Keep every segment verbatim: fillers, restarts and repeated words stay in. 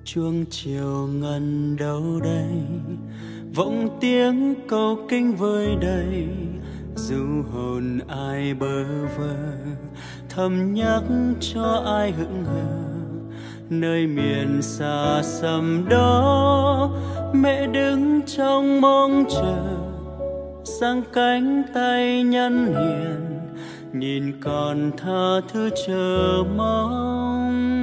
Chuông chiều ngân đâu đây, vọng tiếng câu kinh vơi đầy, du hồn ai bơ vơ thầm nhắc cho ai hững hờ. Nơi miền xa xăm đó, mẹ đứng trong mong chờ, giang cánh tay nhân hiền, nhìn con tha thứ chờ mong.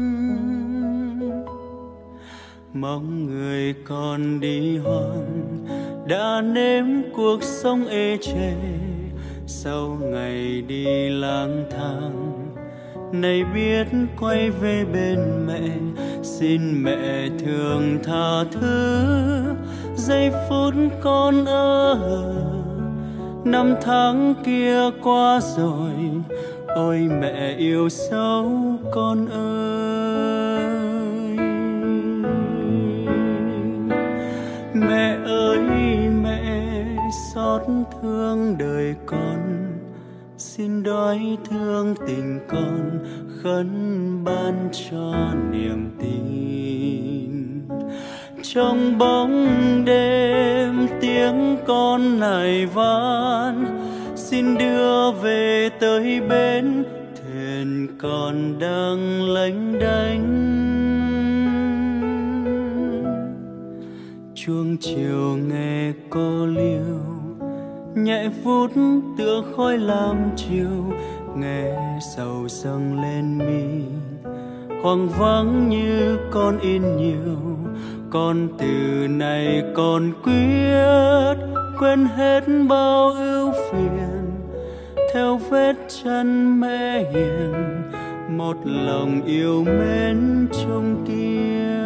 Mong người con đi hoang đã nếm cuộc sống ê chề, sau ngày đi lang thang nay biết quay về bên mẹ. Xin mẹ thương tha thứ giây phút con ở, năm tháng kia qua rồi, ôi mẹ yêu dấu con ơi. Mẹ ơi mẹ xót thương đời con, xin đói thương tình con, khấn ban cho niềm tin. Trong bóng đêm tiếng con nài van, xin đưa về tới bến thuyền còn đang lênh đênh. Chuông chiều nghe cô liêu, nhẹ vút tựa khói lam chiều, nghe sầu dâng lên mi. Hoang vắng như con in nhiều, con từ này còn quyết quên hết bao ưu phiền, theo vết chân mẹ hiền, một lòng yêu mến chung kiên.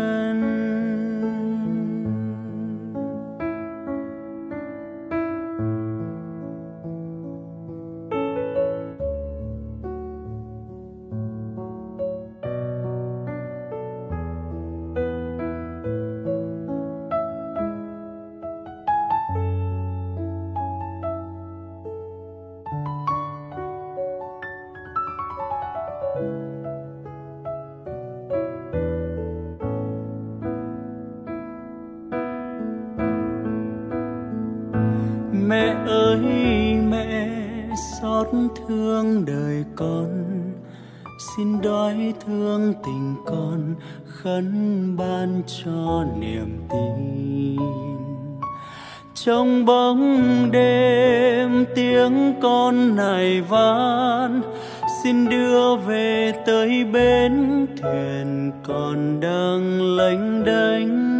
Mẹ ơi mẹ xót thương đời con, xin đói thương tình con, khấn ban cho niềm tin. Trong bóng đêm tiếng con nài van, xin đưa về tới bến thuyền còn đang lênh đênh.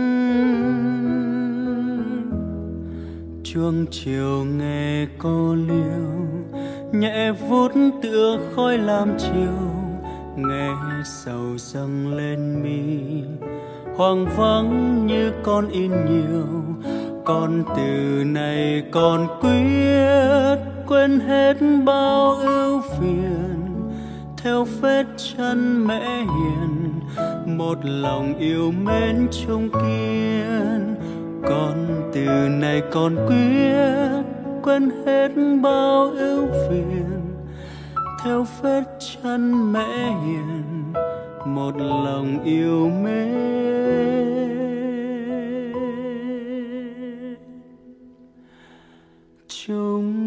Chuông chiều nghe cô liêu, nhẹ vút tựa khói lam chiều, nghe sầu dâng lên mi. Hoang vắng như con in nhiều, con từ này còn quyết quên hết bao ưu phiền, theo vết chân mẹ hiền, một lòng yêu mến chung kiên. Con từ này còn quyết quên hết bao ưu phiền, theo vết chân mẹ hiền, một lòng yêu mến chung